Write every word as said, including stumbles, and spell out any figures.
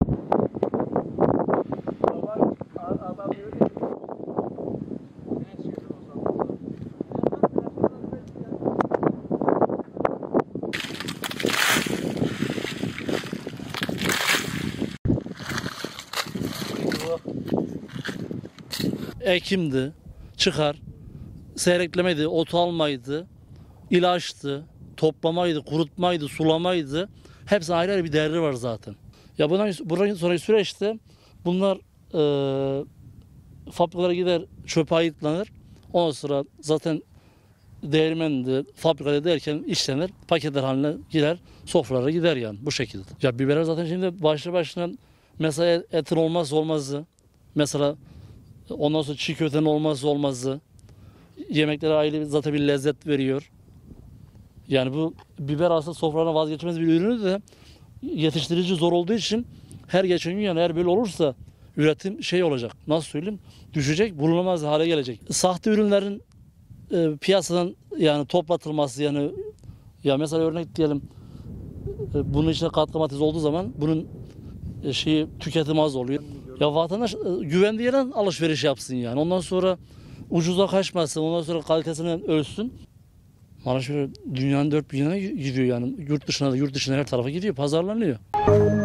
Ekimdi, çıkar, seyreklemeydi, otu almaydı, ilaçtı, toplamaydı, kurutmaydı, sulamaydı. Hepsi ayrı ayrı bir değerleri var zaten. Ya bundan, buradan sonraki süreçte bunlar e, fabrikalara gider, çöpe ayıtlanır. Ondan sonra zaten değirmendi, fabrikada derken işlenir, paketler haline gider, sofralara gider yani bu şekilde. Ya biberler zaten şimdi başlı başına mesela etin olmazsa olmazı. Mesela ondan sonra çiğ köftenin olmazsa olmazı. Yemeklere ayrı zaten bir lezzet veriyor. Yani bu biber aslında sofradan vazgeçilmez bir ürünü de yetiştirici zor olduğu için her geçen gün yani eğer böyle olursa üretim şey olacak. Nasıl söyleyeyim? Düşecek, bulunamaz hale gelecek. Sahte ürünlerin e, piyasadan yani toplatılması yani ya mesela örnek diyelim e, bunun içine katkı maddesi olduğu zaman bunun e, şeyi tüketimi az oluyor. Ya vatandaş e, güvendiği yerden alışveriş yapsın yani. Ondan sonra ucuza kaçmasın, ondan sonra kalitesinden ölsün. Maraş dünyanın dört bir yanına gidiyor yani. Yurt dışına da yurt dışına her tarafa gidiyor, pazarlanıyor.